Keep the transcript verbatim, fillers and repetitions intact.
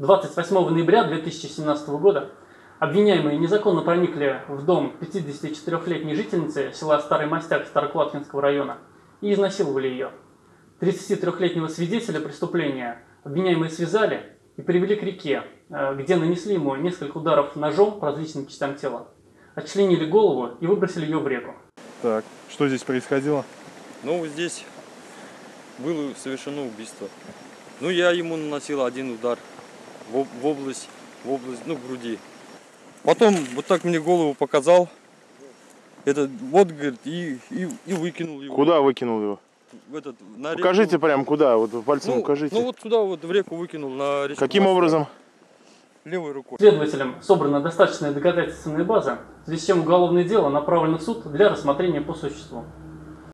двадцать восьмого ноября две тысячи семнадцатого года обвиняемые незаконно проникли в дом пятидесятичетырёхлетней жительницы села Старый Мостяк Старокладкинского района и изнасиловали ее. тридцатитрёхлетнего свидетеля преступления обвиняемые связали и привели к реке, где нанесли ему несколько ударов ножом по различным частям тела, отчленили голову и выбросили ее в реку. Так, что здесь происходило? Ну, здесь было совершено убийство. Ну, я ему наносил один удар в, в область, в область, ну, груди. Потом вот так мне голову показал. Это вот, говорит, и, и, и выкинул его. Куда выкинул его? В этот, на Покажите реку. прям куда, вот пальцем ну, укажите. Ну, вот сюда вот в реку выкинул, на речку. Каким Москва. образом? Левой рукой. Следователям собрана достаточная доказательственная база, в связи с чем уголовное дело направлено в суд для рассмотрения по существу.